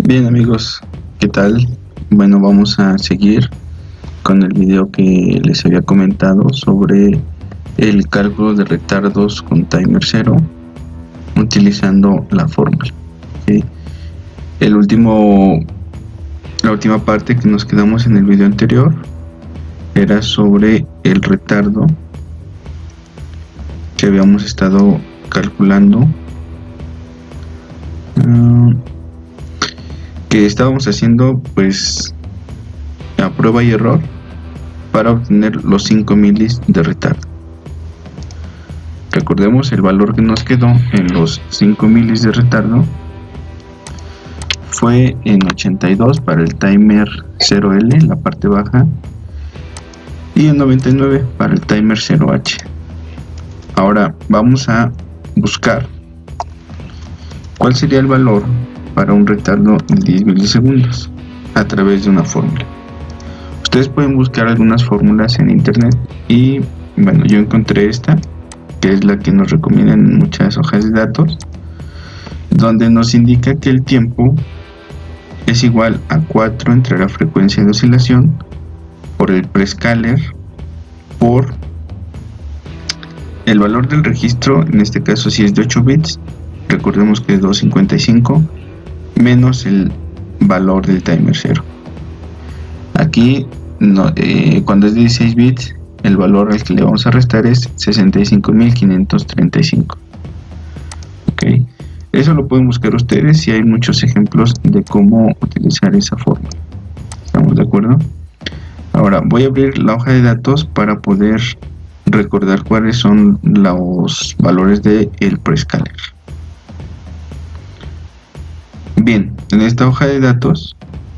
Bien amigos, ¿qué tal? Bueno, vamos a seguir con el video que les había comentado sobre el cálculo de retardos con timer 0 utilizando la fórmula. ¿Okay? La última parte que nos quedamos en el video anterior era sobre el retardo que habíamos estado calculando, que estábamos haciendo pues a prueba y error para obtener los 5 milis de retardo. Recordemos el valor que nos quedó en los 5 milis de retardo fue en 82 para el timer 0L, la parte baja, y en 99 para el timer 0H. Ahora vamos a buscar cuál sería el valor para un retardo de 10 milisegundos a través de una fórmula. Ustedes pueden buscar algunas fórmulas en internet y bueno, yo encontré esta, que es la que nos recomiendan en muchas hojas de datos, donde nos indica que el tiempo es igual a 4 entre la frecuencia de oscilación por el prescaler por el valor del registro. En este caso, si es de 8 bits, recordemos que es 255 menos el valor del timer 0. Aquí no, cuando es de 16 bits, el valor al que le vamos a restar es 65.535. Ok, eso lo pueden buscar ustedes y hay muchos ejemplos de cómo utilizar esa fórmula. ¿Estamos de acuerdo? Ahora voy a abrir la hoja de datos para poder recordar cuáles son los valores del prescaler. Bien, en esta hoja de datos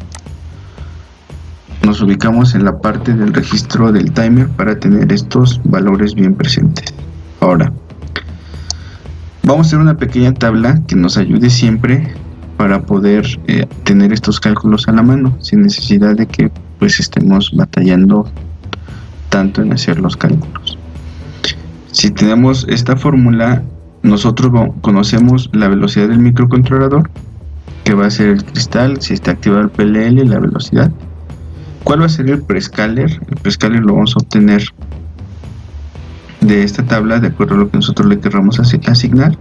nos ubicamos en la parte del registro del timer para tener estos valores bien presentes. Ahora vamos a hacer una pequeña tabla que nos ayude siempre para poder tener estos cálculos a la mano sin necesidad de que pues estemos batallando tanto en hacer los cálculos. Si tenemos esta fórmula, nosotros conocemos la velocidad del microcontrolador, que va a ser el cristal, si está activado el PLL, la velocidad. ¿Cuál va a ser el prescaler? El prescaler lo vamos a obtener de esta tabla de acuerdo a lo que nosotros le queramos asignar,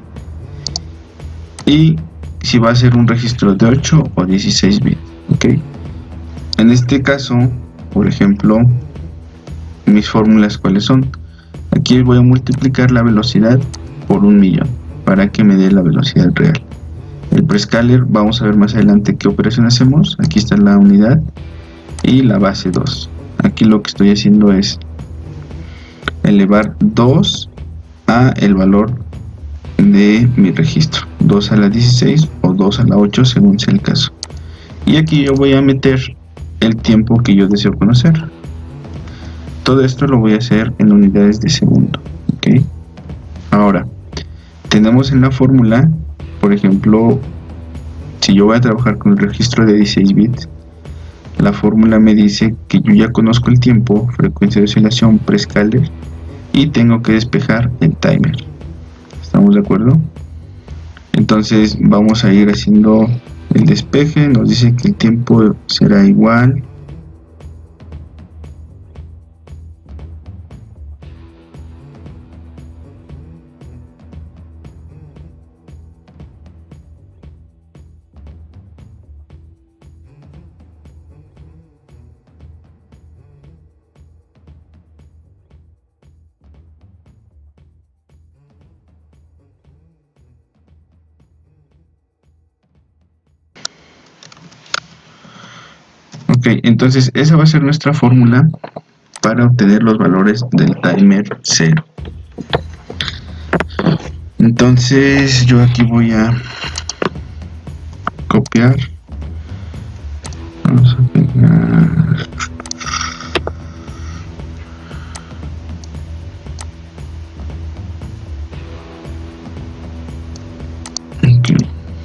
y si va a ser un registro de 8 o 16 bits. ¿Okay? En este caso, por ejemplo, mis fórmulas cuáles son. Aquí voy a multiplicar la velocidad por 1.000.000 para que me dé la velocidad real. El prescaler, vamos a ver más adelante qué operación hacemos. Aquí está la unidad y la base 2. Aquí lo que estoy haciendo es elevar 2 a el valor de mi registro, 2 a la 16 o 2 a la 8 según sea el caso. Y aquí yo voy a meter el tiempo que yo deseo conocer. Todo esto lo voy a hacer en unidades de segundo. ¿Okay? Ahora tenemos en la fórmula, por ejemplo, si yo voy a trabajar con el registro de 16 bits, la fórmula me dice que yo ya conozco el tiempo, frecuencia de oscilación, prescaler, y tengo que despejar el timer. ¿Estamos de acuerdo? Entonces vamos a ir haciendo el despeje. Nos dice que el tiempo será igual entonces esa va a ser nuestra fórmula para obtener los valores del timer 0. Entonces yo aquí voy a copiar, vamos a pegar aquí.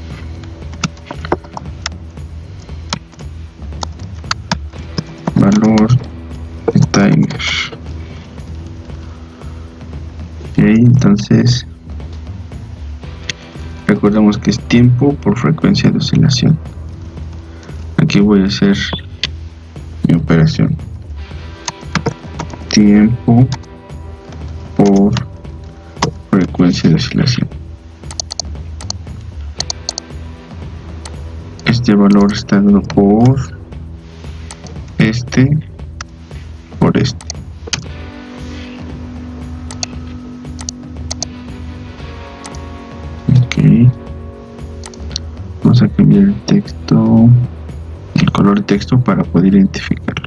Valor de timer. Entonces recordemos que es tiempo por frecuencia de oscilación. aquí voy a hacer mi operación. Tiempo por frecuencia de oscilación. Este valor está dado por este, por este. Ok. Vamos a cambiar el texto, el color de texto para poder identificarlo.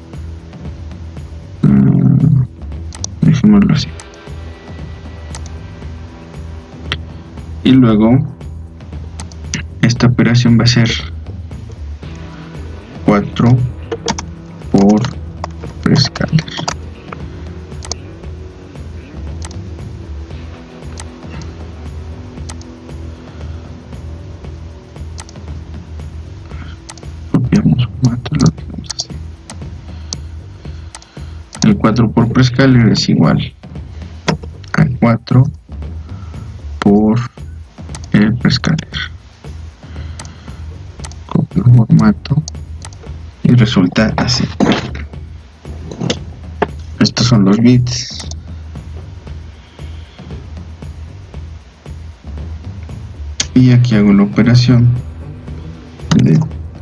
Dejémoslo así. Y luego esta operación va a ser 4 por Prescaler. Copiamos formato, lo dejamos así. El 4 por Prescaler es igual a 4 por el Prescaler. Copio el formato y resulta así. Estos son los bits. Y aquí hago la operación de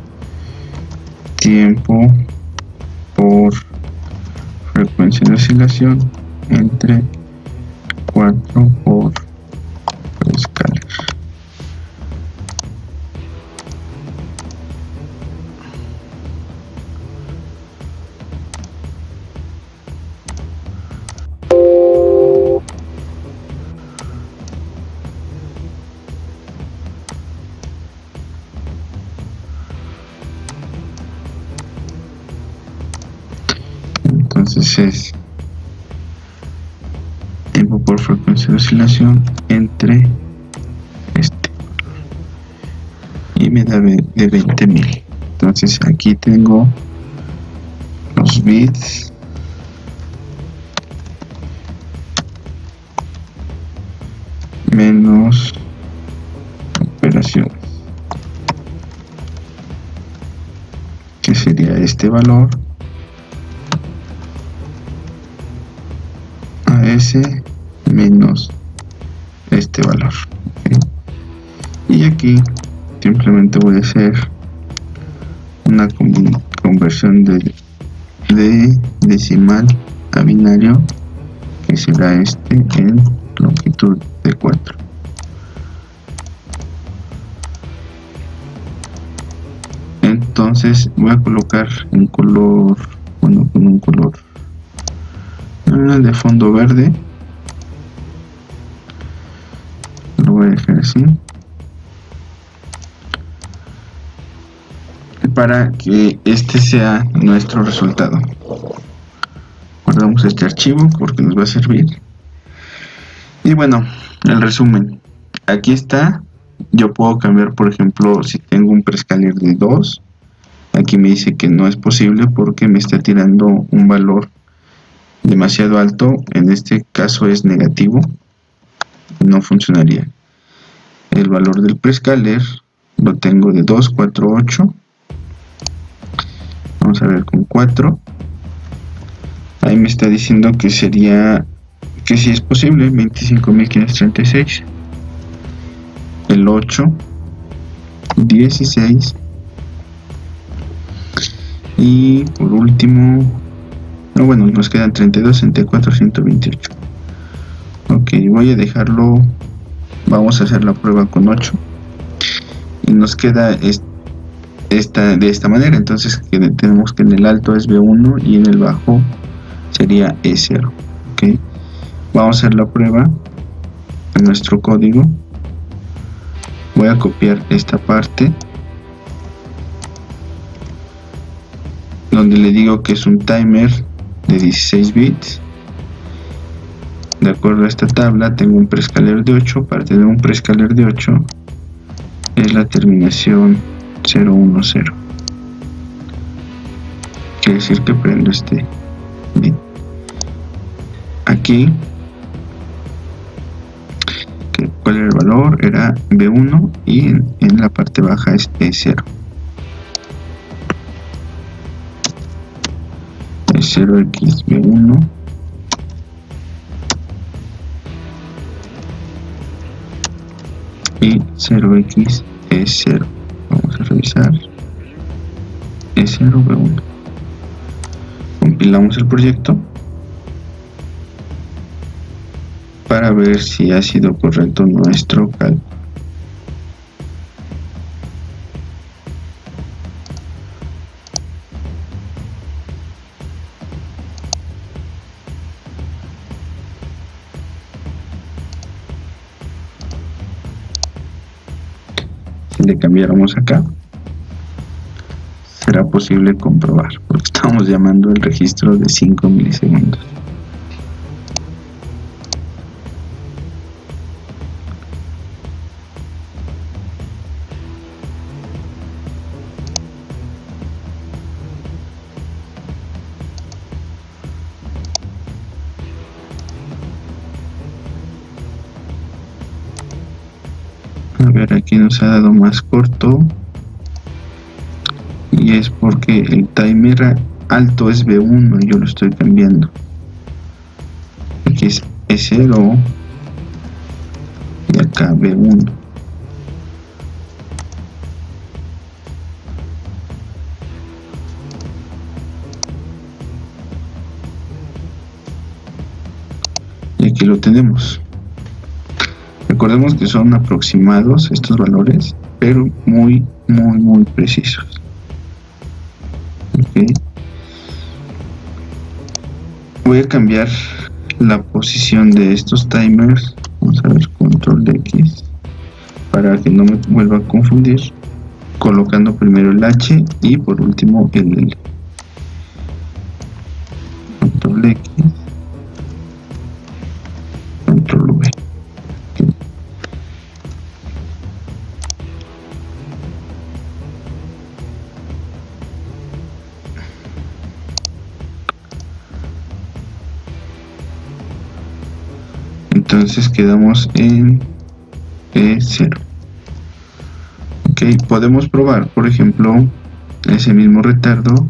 tiempo por frecuencia de oscilación entre 4 por Prescaler. Entonces es tiempo por frecuencia de oscilación entre este y me da de 20.000. Entonces aquí tengo los bits menos operaciones, que sería este valor a ese menos este valor. ¿Okay? Y aquí simplemente voy a hacer una conversión de decimal a binario, que será este en longitud de 4. Entonces voy a colocar un color, bueno, con un color de fondo verde. Lo voy a dejar así para que este sea nuestro resultado. Guardamos este archivo porque nos va a servir. Y bueno, el resumen. Aquí está. Yo puedo cambiar, por ejemplo, si tengo un Prescaler de 2. Aquí me dice que no es posible porque me está tirando un valor demasiado alto. En este caso es negativo. No funcionaría. El valor del Prescaler lo tengo de 2, 4, 8. Vamos a ver con 4. Ahí me está diciendo que sería, que sí es posible, 25.536. El 8, 16. Y por último, no, bueno, nos quedan 32 entre 4, 128. Ok, voy a dejarlo. Vamos a hacer la prueba con 8. Y nos queda de esta manera. Entonces tenemos que en el alto es B1 y en el bajo sería E0. Ok, vamos a hacer la prueba en nuestro código. Voy a copiar esta parte donde le digo que es un timer de 16 bits. De acuerdo a esta tabla tengo un Prescaler de 8. Para tener un Prescaler de 8 es la terminación 010. Quiere decir que prendo este bit. Aquí, ¿cuál era el valor? Era B1 y en la parte baja es E0. 0xb1 y 0xe0. Vamos a revisar E0B1. Compilamos el proyecto para ver si ha sido correcto nuestro cálculo. Si le cambiáramos acá, será posible comprobar, porque estamos llamando el registro de 5 milisegundos. A ver, aquí nos ha dado más corto y es porque el timer alto es B1 y yo lo estoy cambiando. Aquí es E0 y acá B1. Y aquí lo tenemos. Recordemos que son aproximados estos valores, pero muy precisos. Okay. Voy a cambiar la posición de estos timers. Vamos a ver, control X, para que no me vuelva a confundir, colocando primero el H y por último el L. Control X, control V. Entonces quedamos en E0. Ok, podemos probar, por ejemplo, ese mismo retardo,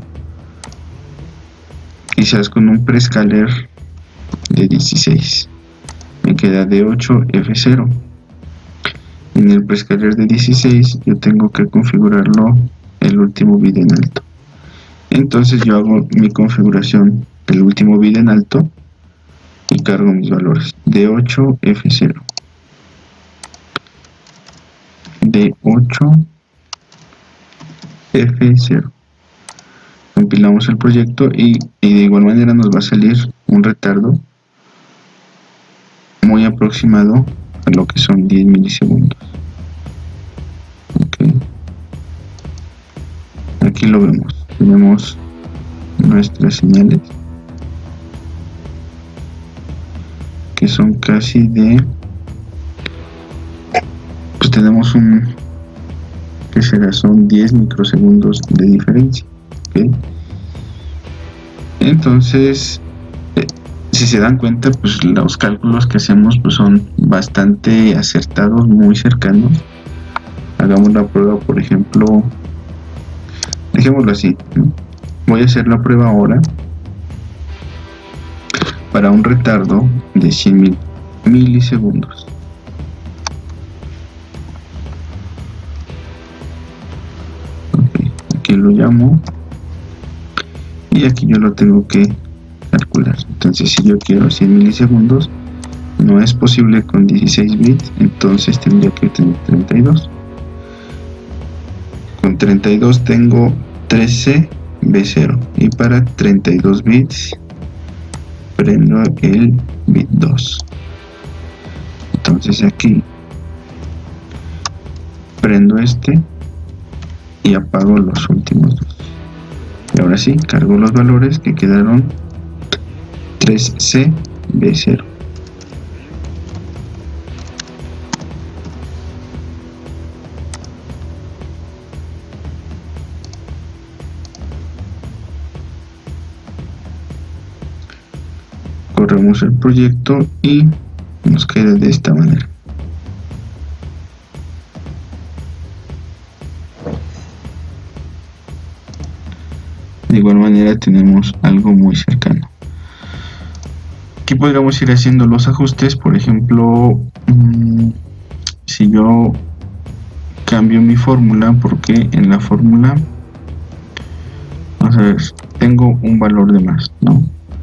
quizás con un prescaler de 16. Me queda de 8 F0. En el prescaler de 16 yo tengo que configurarlo el último bit en alto. Entonces yo hago mi configuración del último bit en alto y cargo mis valores de 8 F0, de 8 F0. Compilamos el proyecto y de igual manera nos va a salir un retardo muy aproximado a lo que son 10 milisegundos. Okay. Aquí lo vemos, tenemos nuestras señales que son casi de, pues tenemos que será, son 10 microsegundos de diferencia. ¿Okay? Entonces, si se dan cuenta, pues los cálculos que hacemos pues son bastante acertados, muy cercanos. Hagamos la prueba, por ejemplo, dejémoslo así, ¿no? Voy a hacer la prueba ahora para un retardo de 100 milisegundos. Okay, aquí lo llamo y aquí yo lo tengo que calcular. Entonces, si yo quiero 100 milisegundos, no es posible con 16 bits, entonces tendría que tener 32. Con 32 tengo 13 B0 y para 32 bits prendo el bit 2. Entonces aquí prendo este y apago los últimos dos. Y ahora sí, cargo los valores que quedaron 3C B0. Corremos el proyecto y nos queda de esta manera. De igual manera tenemos algo muy cercano. Aquí podríamos ir haciendo los ajustes. Por ejemplo, si yo cambio mi fórmula, porque en la fórmula, vamos a ver, tengo un valor de más, ¿no?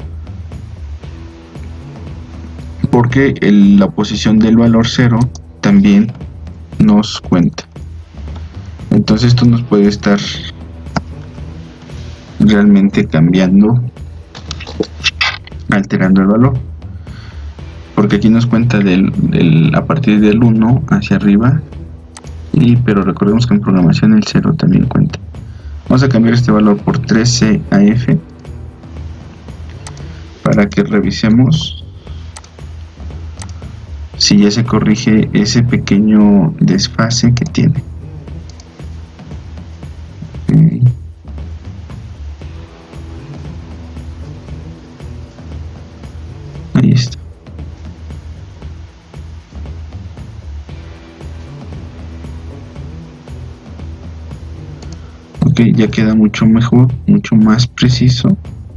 Porque la posición del valor 0 también nos cuenta. Entonces esto nos puede estar realmente cambiando, alterando el valor, porque aquí nos cuenta a partir del 1 hacia arriba, pero recordemos que en programación el 0 también cuenta. Vamos a cambiar este valor por 13AF para que revisemos si ya se corrige ese pequeño desfase que tiene. Ahí está. Ok, ya queda mucho mejor, mucho más preciso.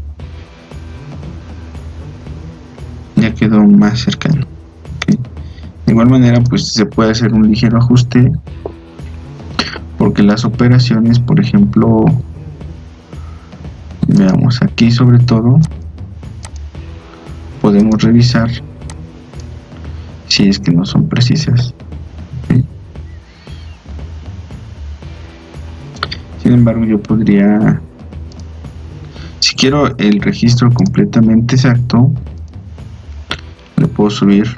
Ya quedó más cercano. Okay. De igual manera, pues se puede hacer un ligero ajuste, porque las operaciones, por ejemplo, veamos aquí sobre todo, podemos revisar si es que no son precisas. ¿Okay? Sin embargo, yo podría, si quiero el registro completamente exacto, le puedo subir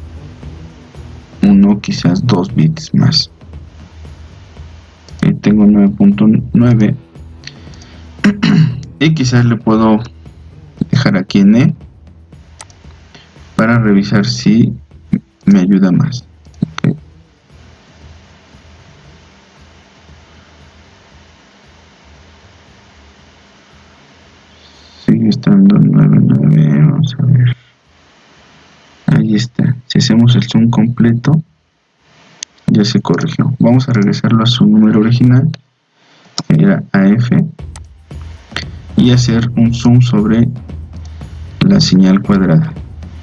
uno, quizás 2 bits más. Okay, tengo 9.9 y quizás le puedo dejar aquí en E para revisar si me ayuda más. Okay. Sigue estando 9.9, vamos a ver. Ahí está. Si hacemos el zoom completo, ya se corrigió. Vamos a regresarlo a su número original, que era AF, y hacer un zoom sobre la señal cuadrada.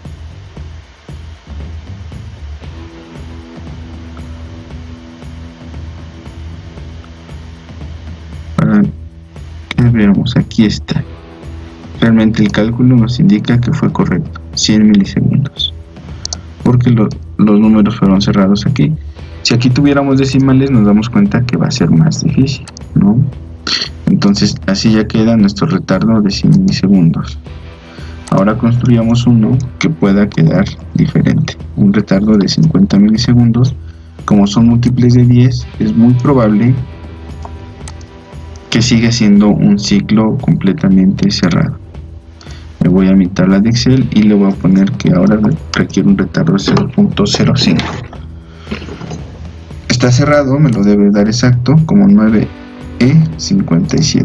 Para que veamos, aquí está. Realmente el cálculo nos indica que fue correcto, 100 milisegundos, porque los números fueron cerrados aquí. Si aquí tuviéramos decimales, nos damos cuenta que va a ser más difícil, ¿no? Entonces así ya queda nuestro retardo de 100 milisegundos. Ahora construyamos uno que pueda quedar diferente, un retardo de 50 milisegundos. Como son múltiples de 10, es muy probable que siga siendo un ciclo completamente cerrado. Me voy a mi tabla de Excel y le voy a poner que ahora requiere un retardo de 0.05. Está cerrado, me lo debe dar exacto, como 9E57.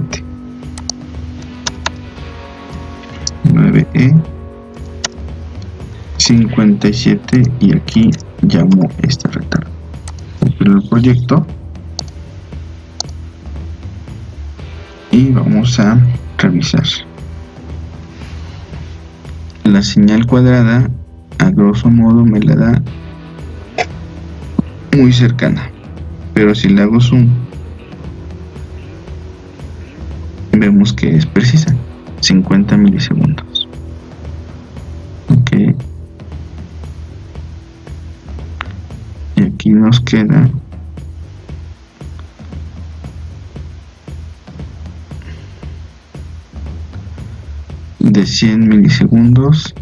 9E57, y aquí llamo este retardo. Pero el proyecto y vamos a revisar. La señal cuadrada, a grosso modo, me la da muy cercana, pero si le hago zoom, vemos que es precisa, 50 milisegundos. Ok, y aquí nos queda de 100 milisegundos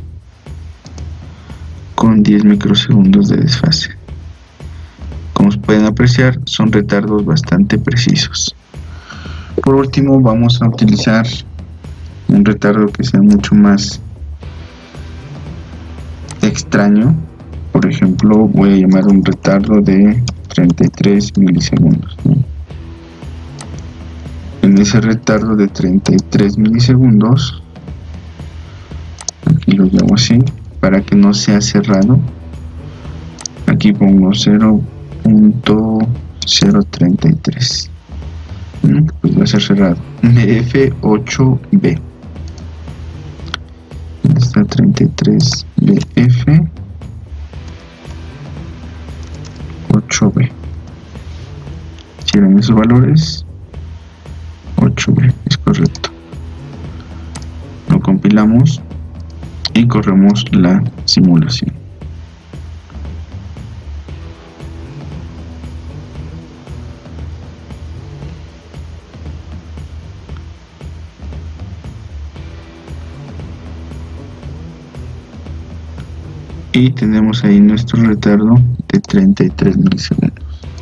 con 10 microsegundos de desfase. Como pueden apreciar, son retardos bastante precisos. Por último, vamos a utilizar un retardo que sea mucho más extraño. Por ejemplo, voy a llamar un retardo de 33 milisegundos, ¿no? En ese retardo de 33 milisegundos, aquí lo llamo así para que no sea cerrado. Aquí pongo 0.033. Pues va a ser cerrado. BF8B. Está 33BF 8B. Si eran esos valores, 8B es correcto. Lo compilamos y corremos la simulación. Y tenemos ahí nuestro retardo de 33 milisegundos.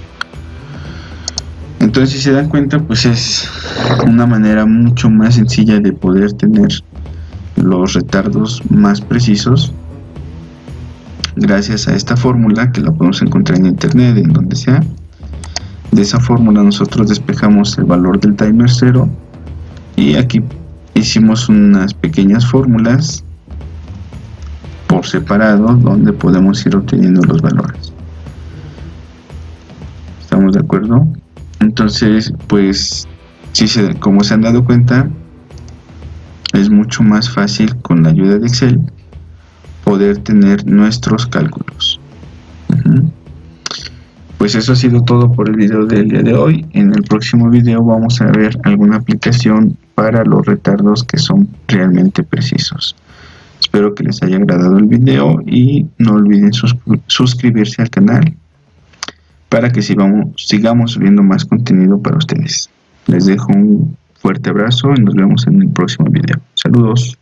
Entonces, si se dan cuenta, pues es una manera mucho más sencilla de poder tener los retardos más precisos gracias a esta fórmula, que la podemos encontrar en internet, en donde sea. De esa fórmula nosotros despejamos el valor del timer 0 y aquí hicimos unas pequeñas fórmulas por separado donde podemos ir obteniendo los valores. ¿Estamos de acuerdo? Entonces, pues, como se han dado cuenta, es mucho más fácil con la ayuda de Excel poder tener nuestros cálculos. Pues eso ha sido todo por el video del día de hoy. En el próximo video vamos a ver alguna aplicación para los retardos que son realmente precisos. Espero que les haya agradado el video y no olviden suscribirse al canal para que sigamos subiendo más contenido para ustedes. Les dejo un fuerte abrazo y nos vemos en el próximo video. Saludos.